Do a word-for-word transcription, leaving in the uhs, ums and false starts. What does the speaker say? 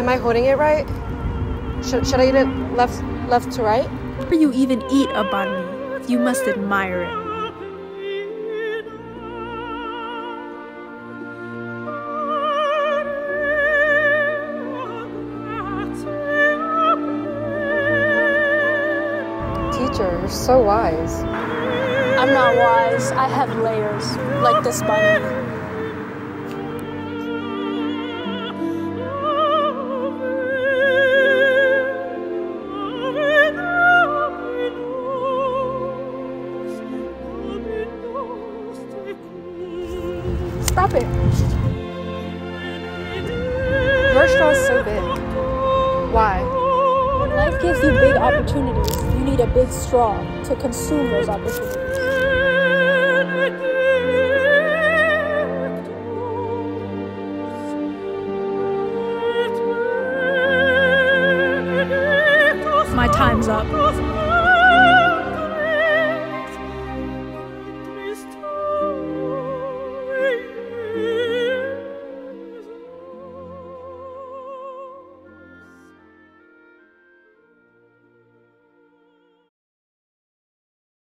Am I holding it right? Should, should I eat it left, left to right? Before you even eat a banh mi, you must admire it. Teacher, you're so wise. I'm not wise. I have layers, like this bunny. Stop it! Your straw is so big. Why? When life gives you big opportunities, you need a big straw to consume those opportunities. My time's up.